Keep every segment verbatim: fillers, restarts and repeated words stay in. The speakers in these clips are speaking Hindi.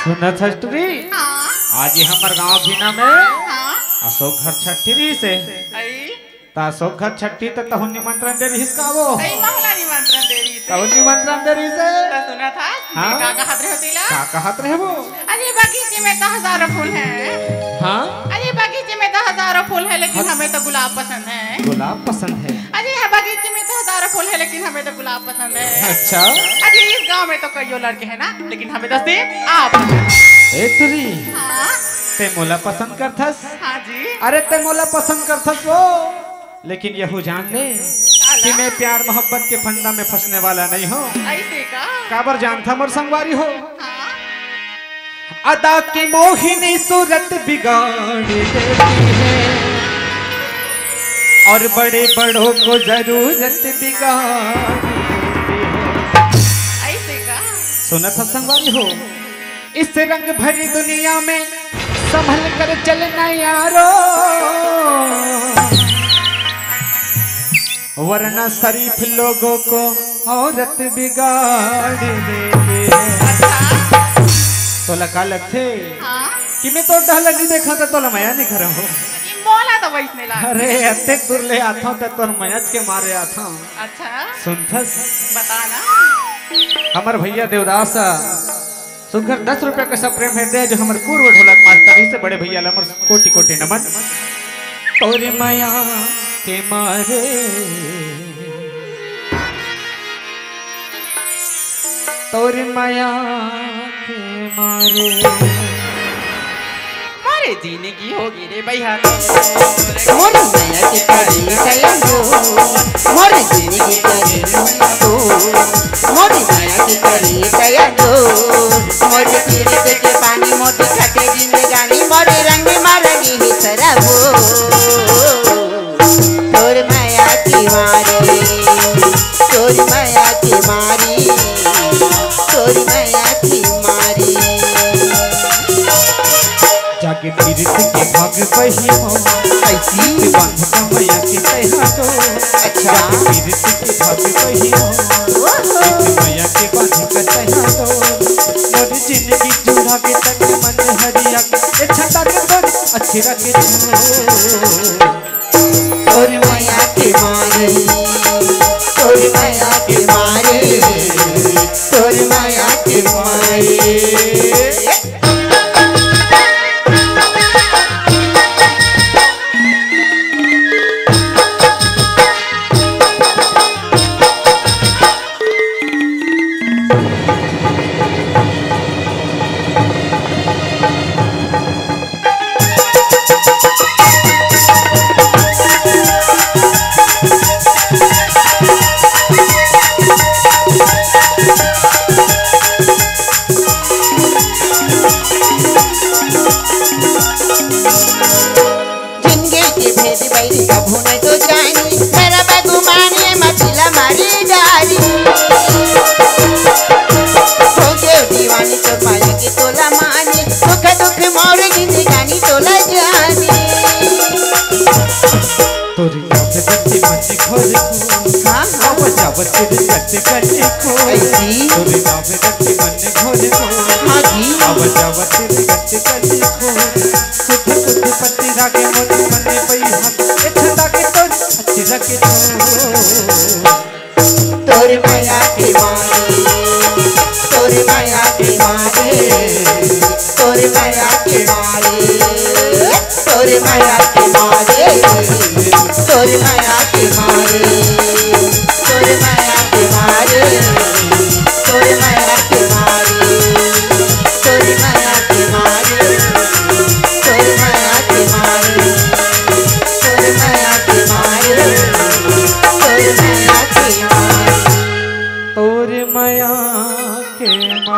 सुना छठी आज ही हमार गांव भीना में अशोक घर छठी से ता अशोक घर छठी तो तहु निमंत्रण दे रही इसका वो महला निमंत्रण दे रही तहु निमंत्रण दे रही से तो सुना था हाँ? का कहत रहे होतीला का कहत रहे वो अरे बगीचे में तो हजारों फूल हैं। हाँ अरे बगीचे में तो हजारों फूल है लेकिन हमें तो गुलाब पसंद है। गुलाब पसंद है। अरे बगीचे में तो हजारों फूल है लेकिन हमें तो गुलाब पसंद है। अच्छा अरे इस गांव में तो कईयों लड़के हैं ना लेकिन हमें तो सिर्फ आप। ए तुरी हाँ ते मोला पसंद करथस। हाँ जी अरे ते मोला पसंद करथस वो लेकिन यहू जान ले कि मैं प्यार मोहब्बत के फंदा में फंसने वाला नहीं हूँ। ऐसे का काबर जान था मोर संगवारी हो हाँ? अदा की मोहिनी सूरत बिगाड़ देती है और बड़े बड़ों को जरूरत बिगाड़ ऐसे का सुना था संगवारी हो इस रंग भरी दुनिया में संभल कर चलना यारो वरना शरीफ लोगों को औरत बिगाड़ देती है। तो लगा लगते हाँ? कि मैं तो डहला नहीं देखा था तो लमया नहीं खरा हो मोला तो वैसने ला अरे अत्ते दूर ले आता हूँ तो मयच के मारे आता हूँ। अच्छा सुनथस बताना हमार भैया देवदास सुनकर दस रुपए का सब प्रेम है जो हमारे पूर्व ढोलक मास्टर से बड़े भैया लमर कोटि कोटि नमन तोरे माया के मारे तोरे माया के मारे मारे जिंदगी होगी रे भैया मोर माया के करे कलंदो मोर जिंदगी करे तो मोर माया के करे कलंदो मोर तीरथ के पानी मोर खाते जिंदगानी मोर रंग मारगी ही सरबो तोर माया की मारे तोर माया की मारी तोर माया की मारी जाके तीर्थ के भाग बही हो ऐसी बांध कमैया के कहना तो अच्छा तीर्थ के भाग बही हो कमैया के बांध के कहना तो मोर जिंदगी जुड़ा के तक मन हरिया के छटा के तोर अच्छी रखे तोर माया के मारे तोर माया के मारे तोर माया के मारे तोर माया के मारे तोर माया के मारे तोर माया के मारे तोर माया के मारे तोर माया के मारे तोर माया के मारे तोर माया के मारे तोर माया के मारे तोर माया के मारे तोर माया के मारे तोर माया के मारे तोर माया के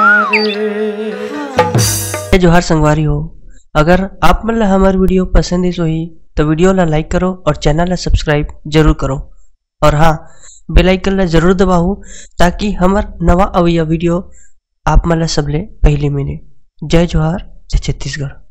मारे जोहार संगवारी हो अगर आप मन ला हमार वीडियो पसंद है ही तो वीडियो ला लाइक करो और चैनल ला सब्सक्राइब जरूर करो और हाँ बेल आइकन ला जरूर दबाओ ताकि हमार नवा अवैया वीडियो आप मन ला सबले पहले मिले। जय जोहार जय छत्तीसगढ़।